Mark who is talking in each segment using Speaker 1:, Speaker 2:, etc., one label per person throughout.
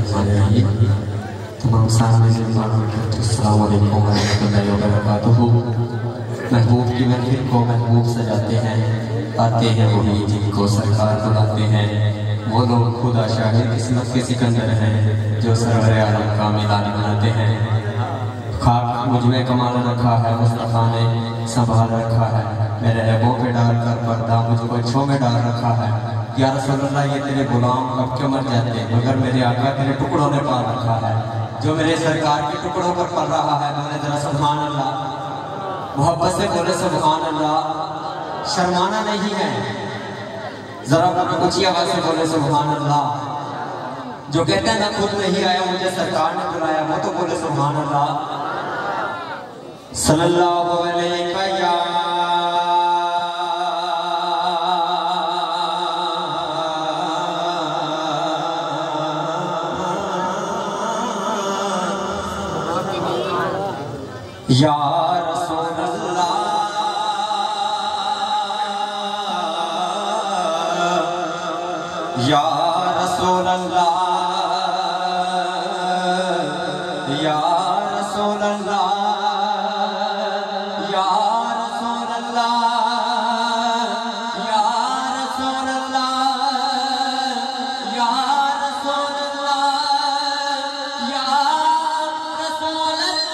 Speaker 1: तमाम सामने अस्सलाम वालेकुम रहमतुल्लाहि व बरकातुहू। महबूब की महफिल को महबूब सजाते हैं, आते हैं वही जिनको सरकार बुलाते हैं। वो लोग खुदा शाहिद किस्मत के सिकंदर हैं जो सरवर आलम का मिलानी बनाते हैं। खाक मुझ में कमाल रखा है, मुस्तफ़ा ने संभाल रखा है। मेरे ऐबों पे डाल कर पर्दा मुझको अच्छों में डाल रखा है। या रसूल अल्लाह ये तेरे गुलाम कब क्यों मर जाते मगर मेरे आका तेरे टुकड़ों ने पाल रखा है। जो मेरे सरकार के टुकड़ों पर पल रहा है बोले जरा सुभान अल्लाह, मोहब्बत से बोले सुभान अल्लाह। शर्माना नहीं है, जरा ऊंची आवाज से बोले सुभान अल्लाह। जो कहते हैं मैं खुद नहीं आया मुझे सरकार ने बुलाया वो तो बोले सुभान अल्लाह। सल्लल्लाहु अलैहि या रसूल अल्लाह, या रसूल अल्लाह, या रसूल अल्लाह, या रसूल अल्लाह, या रसूल अल्लाह, या रसूल अल्लाह, या रसूल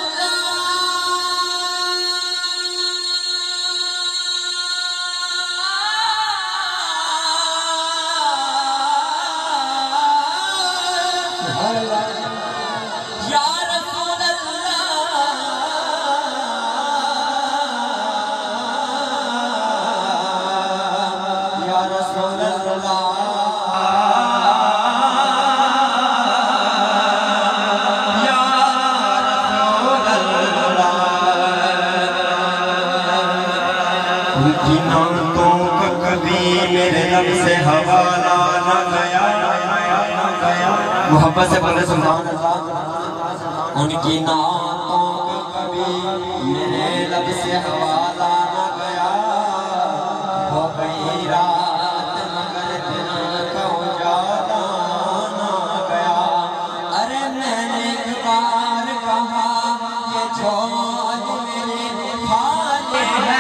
Speaker 1: उनकी नातों का कभी मेरे लब से हवाला न गया। मोहब्बत से बोले सुभान अल्लाह। उनकी नातों का कभी मेरे लब से हवाला न गया। हो गई रात मगर दिन का उजाला न गया। अरे मैंने एक बार कहा ये झोल मेरे खाली है,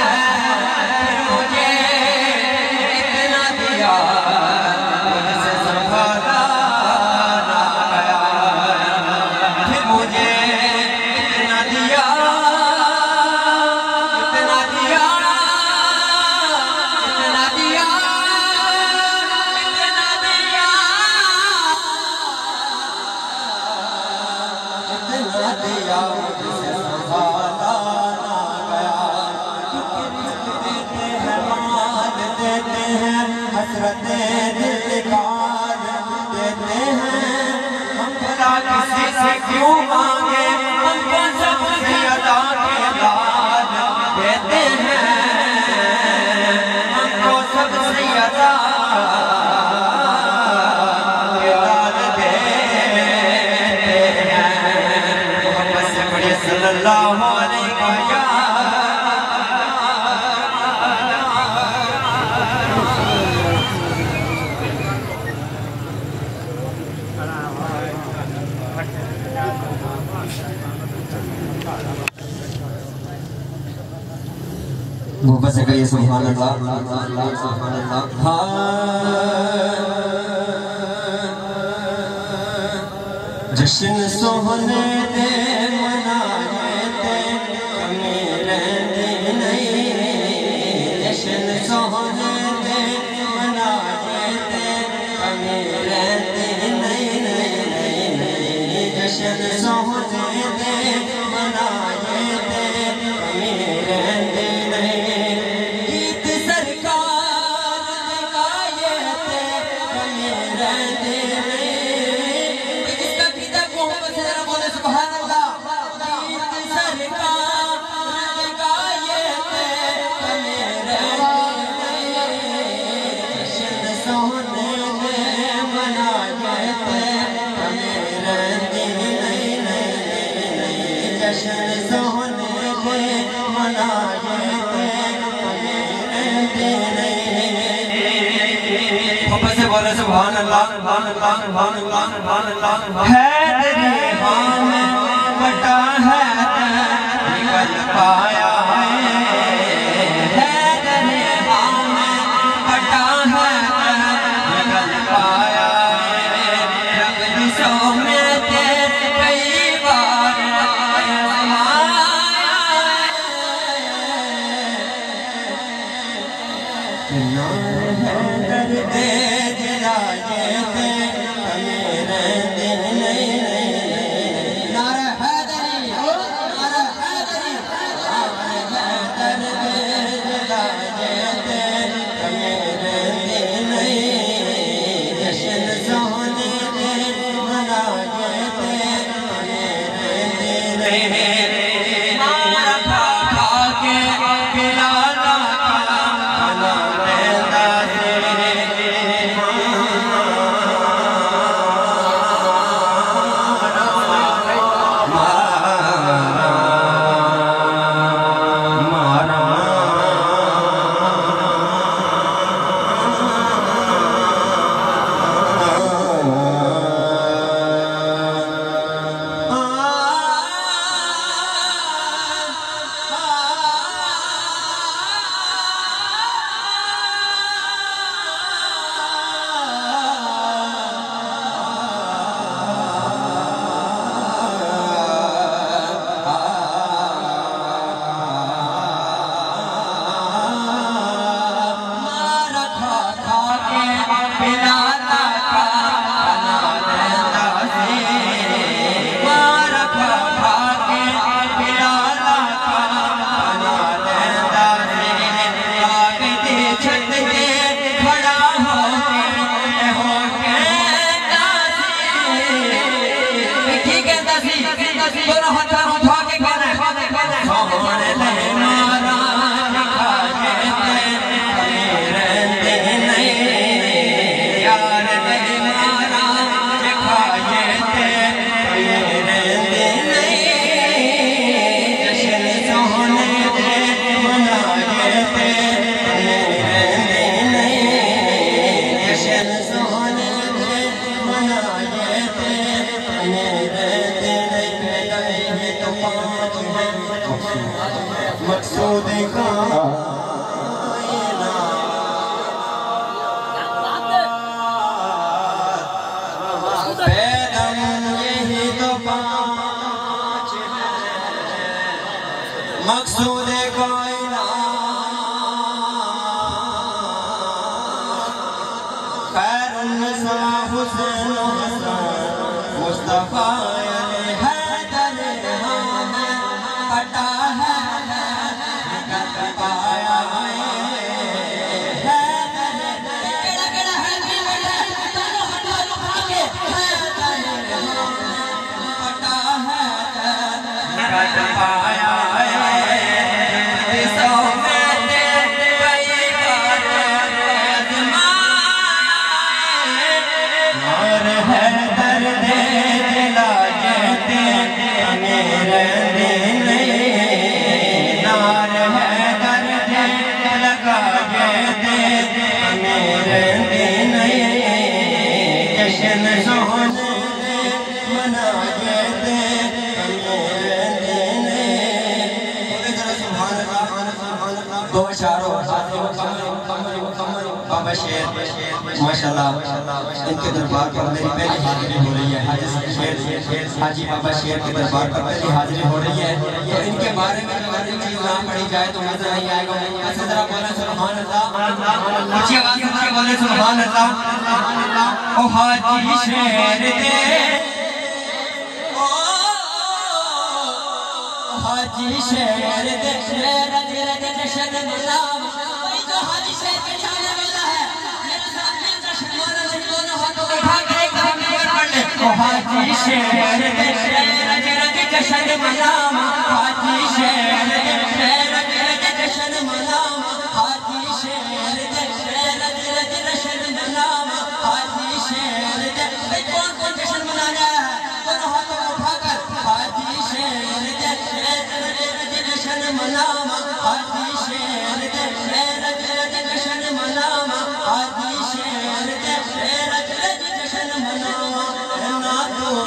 Speaker 1: किसी से क्यों मांगे हमको सबसे अदा के लाल देते हैं। हमको सबसे अदा के लाल देते हैं। मोहब्बत से बड़े सल्लल्लाहु अलैहि वसल्लम। मोहब्बत से कहिए सुभान अल्लाह, सुभान अल्लाह। जश्न सोहने दे मनाए ते कमी रहती नहीं। जश्न सोहने दे मनाए ते कमी रहती नहीं, नहीं, नहीं, नहीं। जश्न सोहने दे मनाए ते कमी रहती بولے سبحان اللہ سبحان اللہ سبحان اللہ سبحان اللہ حیدر ہم بٹا حیدر نکل پایا حیدر ہم بٹا حیدر نکل پایا رب دی سو میں کئی بار حیدر دے دلائے تے میرے دل نہیں نعرہ حیدری نعرہ حیدری حیدر دے دلائے تے میرے دل نہیں جشن سونے دے منائے تے میرے دل نہیں مارا کھا کے پلانا مقصود مقصود کائنات خیر النساء حسین مصطفیٰ حیدر ہم بٹا بابا شیر ماشاءاللہ ان کے دربار پر میری پہلی حاضری ہو رہی ہے حاجی بابا شیر کے دربار پر پہلی حاضری ہو رہی ہے تو ان کے بارے میں اگر ایک چیز نہ پڑھی جائے تو مزہ نہیں آئے گا ایسے ذرا بولیں سبحان اللہ اچھی آواز سے بولیں سبحان اللہ او حاجی شیر دے حاجی شیر دے رج رج جشن ملام بھائی جو حاجی شیر کے جانے والا ہے میرے ساتھ میں جشن والا نہیں دونوں ہاتھوں کو اٹھا کے ایک دفعہ پڑھ لے او حاجی شیر دے رج رج جشن ملام حاجی شیر دے رج رج جشن ملام حاجی شیر دے رج رج جشن ملام حاجی شیر دے بھائی کون کون جشن منا رہا ہے دونوں ہاتھوں کو اٹھا کر حاجی شیر دے منام حاجی شیر دے رج رج جشن منام حاجی شیر دے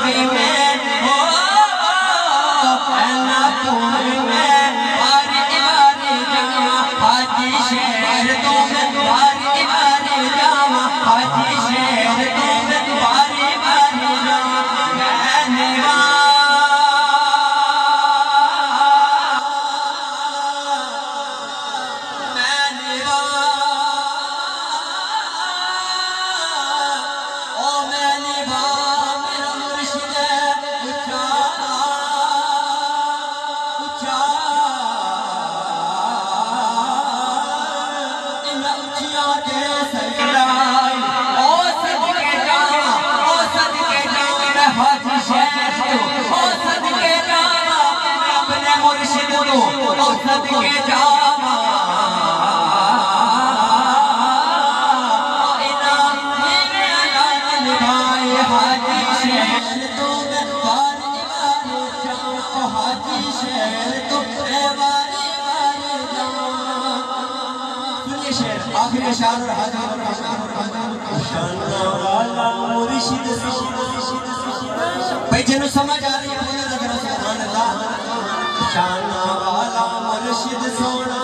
Speaker 2: آخری اشعار اور حاضر شانہ والا مرشد بھائی جنہوں سمجھ آ رہی ہے بولے ذرا سبحان اللہ شانہ والا مرشد سونا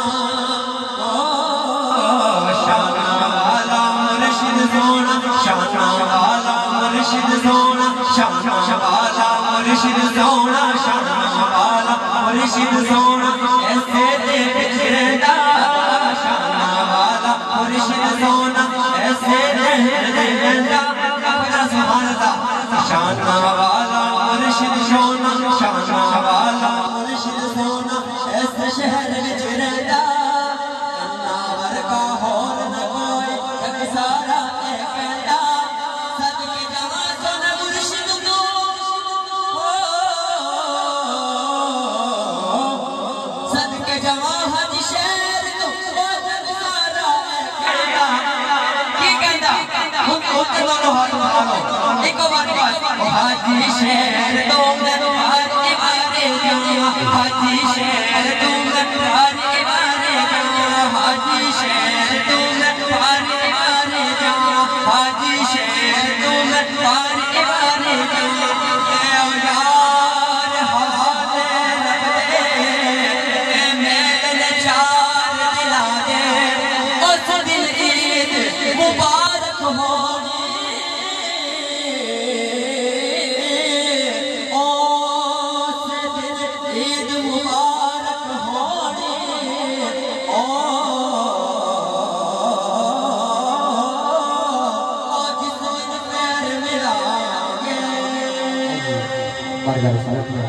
Speaker 2: شانہ والا مرشد سونا شانہ والا مرشد سونا شانہ والا مرشد سونا شانہ والا مرشد سونا ایسے دے بچھڑا مرشد سونا ایسے رہنا سبحان اللہ شانہ والا مرشد سونا شانہ والا مرشد سونا ایسے شہر وچ رہندا ناور کا ہور نہ کوئی ایک سارا اے کہندا صدقے جاواں سونا مرشد تو صدقے جاواں حج شہر تو حاجی شہر تم ہر عبارے جاؤں حاجی شہر تم ہر عبارے جاؤں حاجی شہر تم ہر عبارے جاؤں حاجی شہر تم ہر عبارے جاؤں اے یار حوالے رکھ دے اے میل چار دلا دے اس دن عید مبارک ہو
Speaker 1: Margarita.